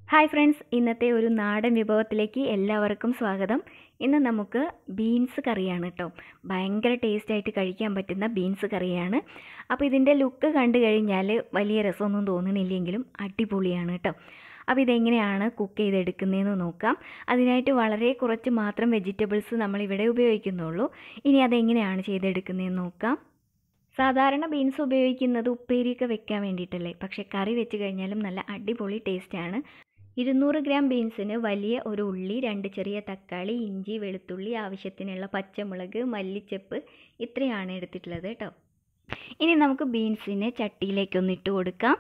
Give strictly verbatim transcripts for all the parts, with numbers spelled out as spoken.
Hi friends, ഇന്നത്തെ ഒരു നാടൻ വിഭവത്തിലേക്ക് എല്ലാവർക്കും സ്വാഗതം. ഇന്ന് നമുക്ക് ബീൻസ് കറിയാണ് കേട്ടോ. ഭയങ്കര ടേസ്റ്റായിട്ട് കഴിക്കാൻ പറ്റുന്ന ബീൻസ് കറിയാണ്. അപ്പോൾ ഇതിൻ്റെ ലുക്ക് കണ്ടു കഴിഞ്ഞാൽ വലിയ രസമൊന്നും തോന്നുന്നില്ലെങ്കിലും അടിപൊളിയാണ് കേട്ടോ. അപ്പോൾ ഇതെങ്ങനെയാണ് കുക്ക് ചെയ്തെടുക്കുന്നതെന്ന് നോക്കാം. അതിനായിട്ട് വളരെ കുറച്ച് മാത്രം വെജിറ്റബിൾസ് നമ്മളിവിടെ ഉപയോഗിക്കുന്നുള്ളൂ. ഇനി അതെങ്ങനെയാണ് ചെയ്തെടുക്കുന്നതെന്ന് നോക്കാം. സാധാരണ ബീൻസ് ഉപയോഗിക്കുന്നത് ഉപ്പേരിയൊക്കെ വെക്കാൻ വേണ്ടിയിട്ടല്ലേ, പക്ഷേ കറി വെച്ച് കഴിഞ്ഞാലും നല്ല അടിപൊളി ടേസ്റ്റാണ്. ഇരുന്നൂറ് ഗ്രാം ബീൻസിന് വലിയ ഒരു ഉള്ളി, രണ്ട് ചെറിയ തക്കാളി, ഇഞ്ചി, വെളുത്തുള്ളി, ആവശ്യത്തിനുള്ള പച്ചമുളക്, മല്ലിച്ചപ്പ് ഇത്രയാണ് എടുത്തിട്ടുള്ളത് കേട്ടോ. ഇനി നമുക്ക് ബീൻസിനെ ചട്ടിയിലേക്കൊന്ന് ഇട്ട് കൊടുക്കാം.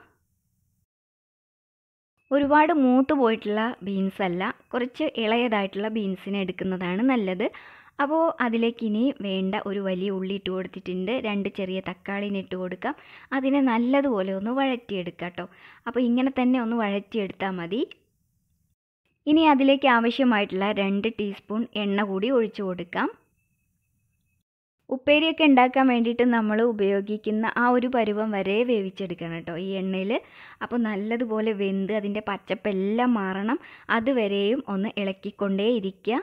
ഒരുപാട് മൂത്ത് പോയിട്ടുള്ള ബീൻസ് അല്ല, കുറച്ച് ഇളയതായിട്ടുള്ള ബീൻസിനെ എടുക്കുന്നതാണ് നല്ലത്. അപ്പോൾ അതിലേക്ക് ഇനി വേണ്ട ഒരു വലിയ ഉള്ളി ഇട്ട് കൊടുത്തിട്ടുണ്ട്. രണ്ട് ചെറിയ തക്കാളിനെ ഇട്ട് കൊടുക്കാം. അതിനെ നല്ലതുപോലെ ഒന്ന് വഴറ്റിയെടുക്കാം കേട്ടോ. അപ്പോൾ ഇങ്ങനെ തന്നെ ഒന്ന് വഴറ്റിയെടുത്താൽ മതി. ഇനി അതിലേക്ക് ആവശ്യമായിട്ടുള്ള രണ്ട് ടീസ്പൂൺ എണ്ണ കൂടി ഒഴിച്ചു കൊടുക്കാം. ഉപ്പേരിയൊക്കെ ഉണ്ടാക്കാൻ വേണ്ടിയിട്ട് നമ്മൾ ഉപയോഗിക്കുന്ന ആ ഒരു പരുവം വരെ വേവിച്ചെടുക്കണം കേട്ടോ ഈ എണ്ണയിൽ. അപ്പോൾ നല്ലതുപോലെ വെന്ത് അതിൻ്റെ പച്ചപ്പെല്ലാം മാറണം. അതുവരെയും ഒന്ന് ഇളക്കിക്കൊണ്ടേ ഇരിക്കുക.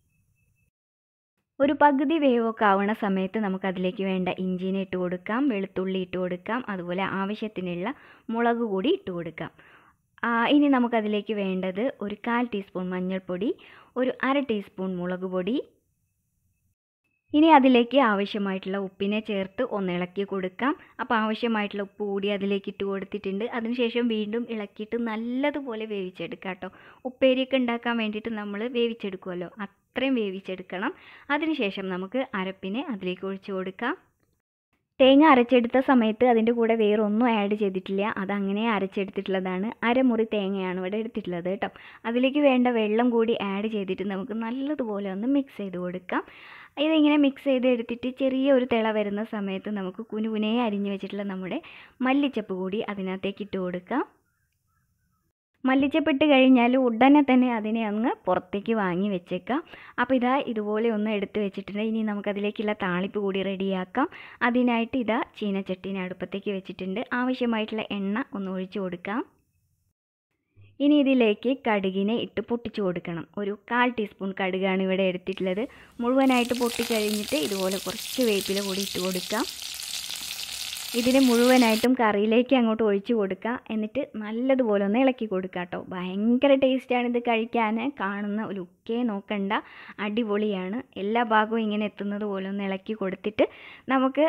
ഒരു പകുതി വേവൊക്കെ ആവണ സമയത്ത് നമുക്കതിലേക്ക് വേണ്ട ഇഞ്ചിനെ ഇട്ട് കൊടുക്കാം, വെളുത്തുള്ളി ഇട്ട് കൊടുക്കാം, അതുപോലെ ആവശ്യത്തിനുള്ള മുളക് കൂടി ഇട്ട് കൊടുക്കാം. ഇനി നമുക്കതിലേക്ക് വേണ്ടത് ഒരു കാൽ ടീസ്പൂൺ മഞ്ഞൾപ്പൊടി, ഒരു അര ടീസ്പൂൺ മുളക് പൊടി. ഇനി അതിലേക്ക് ആവശ്യമായിട്ടുള്ള ഉപ്പിനെ ചേർത്ത് ഒന്ന് ഇളക്കി കൊടുക്കാം. അപ്പോൾ ആവശ്യമായിട്ടുള്ള ഉപ്പ് കൂടി അതിലേക്ക് ഇട്ട് കൊടുത്തിട്ടുണ്ട്. അതിനുശേഷം വീണ്ടും ഇളക്കിയിട്ട് നല്ലതുപോലെ വേവിച്ചെടുക്കാം കേട്ടോ. ഉപ്പേരിയൊക്കെ ഉണ്ടാക്കാൻ വേണ്ടിയിട്ട് നമ്മൾ വേവിച്ചെടുക്കുമല്ലോ, അത്രയും വേവിച്ചെടുക്കണം. അതിനുശേഷം നമുക്ക് അരപ്പിനെ അതിലേക്ക് ഒഴിച്ചു കൊടുക്കാം. തേങ്ങ അരച്ചെടുത്ത സമയത്ത് അതിൻ്റെ കൂടെ വേറെ ഒന്നും ആഡ് ചെയ്തിട്ടില്ല, അതങ്ങനെ അരച്ചെടുത്തിട്ടുള്ളതാണ്. അരമുറി തേങ്ങയാണ് ഇവിടെ എടുത്തിട്ടുള്ളത് കേട്ടോ. അതിലേക്ക് വേണ്ട വെള്ളം കൂടി ആഡ് ചെയ്തിട്ട് നമുക്ക് നല്ലതുപോലെ ഒന്ന് മിക്സ് ചെയ്ത് കൊടുക്കാം. ഇതിങ്ങനെ മിക്സ് ചെയ്ത് എടുത്തിട്ട് ചെറിയ ഒരു തിള വരുന്ന സമയത്ത് നമുക്ക് കുനുകുനെ അരിഞ്ഞു വെച്ചിട്ടുള്ള നമ്മുടെ മല്ലിച്ചപ്പ് കൂടി അതിനകത്തേക്ക് ഇട്ട് കൊടുക്കാം. മല്ലിച്ചപ്പിട്ട് കഴിഞ്ഞാൽ ഉടനെ തന്നെ അതിനെ അങ്ങ് പുറത്തേക്ക് വാങ്ങി വെച്ചേക്കാം. അപ്പോൾ ഇതാ ഇതുപോലെ ഒന്ന് എടുത്ത് വെച്ചിട്ടുണ്ട്. ഇനി നമുക്കതിലേക്കുള്ള താളിപ്പ് കൂടി റെഡിയാക്കാം. അതിനായിട്ട് ഇതാ ചീനച്ചട്ടീനെ അടുപ്പത്തേക്ക് വെച്ചിട്ടുണ്ട്. ആവശ്യമായിട്ടുള്ള എണ്ണ ഒന്ന് ഒഴിച്ചു കൊടുക്കാം. ഇനി ഇതിലേക്ക് കടുകിനെ ഇട്ട് പൊട്ടിച്ചു കൊടുക്കണം. ഒരു കാൽ ടീസ്പൂൺ കടുകാണ് ഇവിടെ എടുത്തിട്ടുള്ളത്. മുഴുവനായിട്ട് പൊട്ടിക്കഴിഞ്ഞിട്ട് ഇതുപോലെ കുറച്ച് വേപ്പില കൂടി ഇട്ട് കൊടുക്കാം. ഇതിന് മുഴുവനായിട്ടും കറിയിലേക്ക് അങ്ങോട്ട് ഒഴിച്ചു കൊടുക്കുക. എന്നിട്ട് നല്ലതുപോലെ ഒന്ന് ഇളക്കി കൊടുക്കുക കേട്ടോ. ഭയങ്കര ടേസ്റ്റാണ് ഇത് കഴിക്കാൻ. കാണുന്ന ലുക്കേ നോക്കണ്ട, അടിപൊളിയാണ്. എല്ലാ ഭാഗവും ഇങ്ങനെ എത്തുന്നത് പോലെ ഒന്ന് ഇളക്കി കൊടുത്തിട്ട് നമുക്ക്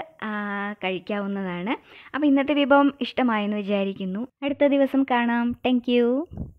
കഴിക്കാവുന്നതാണ്. അപ്പോൾ ഇന്നത്തെ വിഭവം ഇഷ്ടമായെന്ന് വിചാരിക്കുന്നു. അടുത്ത ദിവസം കാണാം. താങ്ക്